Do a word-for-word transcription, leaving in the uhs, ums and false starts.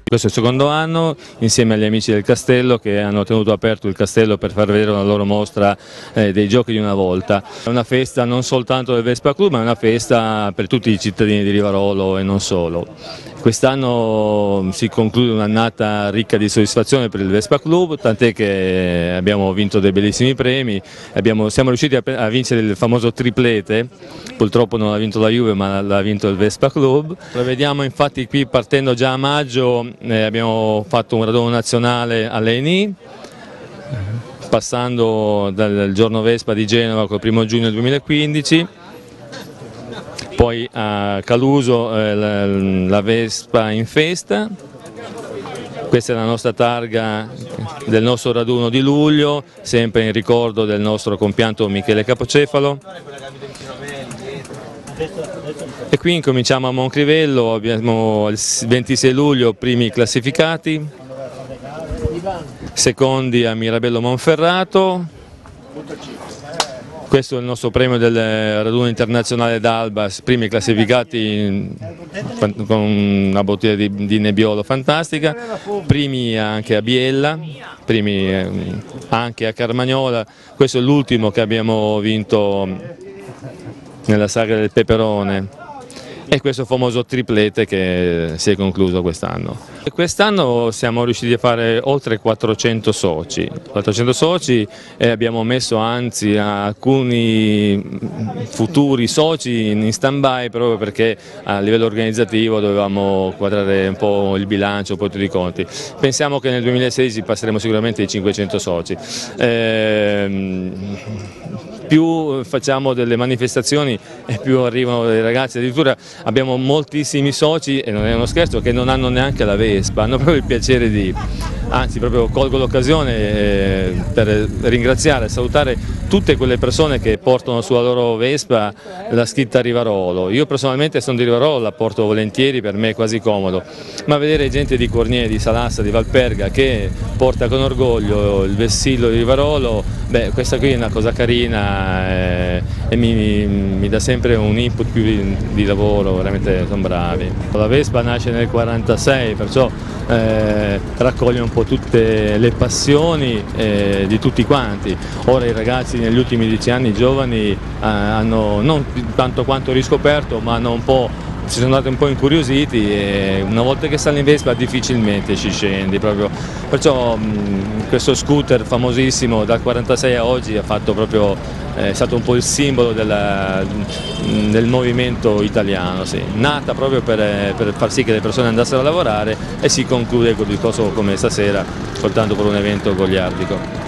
Questo è il secondo anno insieme agli amici del castello che hanno tenuto aperto il castello per far vedere una loro mostra eh, dei giochi di una volta. È una festa non soltanto del Vespa Club, ma è una festa per tutti i cittadini di Rivarolo e non solo. Quest'anno si conclude un'annata ricca di soddisfazione per il Vespa Club, tant'è che abbiamo vinto dei bellissimi premi, abbiamo, siamo riusciti a, a vincere il famoso triplete, purtroppo non l'ha vinto la Juve ma l'ha vinto il Vespa Club. Prevediamo infatti qui, partendo già a maggio, eh, abbiamo fatto un raduno nazionale all'E N I, passando dal giorno Vespa di Genova col primo giugno duemilaquindici. Poi a Caluso eh, la, la Vespa in festa, questa è la nostra targa del nostro raduno di luglio, sempre in ricordo del nostro compianto Michele Capocefalo. E qui incominciamo a Moncrivello, abbiamo il ventisei luglio primi classificati, secondi a Mirabello Monferrato. Questo è il nostro premio del raduno internazionale d'Alba, primi classificati con una bottiglia di, di Nebbiolo fantastica, primi anche a Biella, primi anche a Carmagnola. Questo è l'ultimo che abbiamo vinto nella sagra del peperone. E questo famoso triplete che si è concluso quest'anno. Quest'anno siamo riusciti a fare oltre quattrocento soci, quattrocento soci e abbiamo messo anzi alcuni futuri soci in stand-by proprio perché a livello organizzativo dovevamo quadrare un po' il bilancio, un po' tutti i conti. Pensiamo che nel duemilasedici passeremo sicuramente i cinquecento soci. Ehm, più facciamo delle manifestazioni e più arrivano dei ragazzi, addirittura abbiamo moltissimi soci, e non è uno scherzo, che non hanno neanche la Vespa, hanno proprio il piacere di, anzi proprio colgo l'occasione eh, per ringraziare e salutare tutte quelle persone che portano sulla loro Vespa la scritta Rivarolo. Io personalmente sono di Rivarolo, la porto volentieri, per me è quasi comodo, ma vedere gente di Cornier, di Salassa, di Valperga che porta con orgoglio il vessillo di Rivarolo, beh, questa qui è una cosa carina eh, e mi, mi dà sempre un input più di, di lavoro, veramente sono bravi. La Vespa nasce nel quarantasei, perciò eh, raccoglie un po' tutte le passioni eh, di tutti quanti. Ora i ragazzi negli ultimi dieci anni, i giovani, eh, hanno non tanto quanto riscoperto, ma hanno un po', si sono andati un po' incuriositi e una volta che sali in Vespa difficilmente ci scendi proprio. Perciò mh, questo scooter famosissimo dal quarantasei a oggi ha fatto proprio, è stato un po' il simbolo della, del movimento italiano, sì. Nata proprio per, per far sì che le persone andassero a lavorare e si conclude con il discorso come stasera, soltanto per un evento goliardico.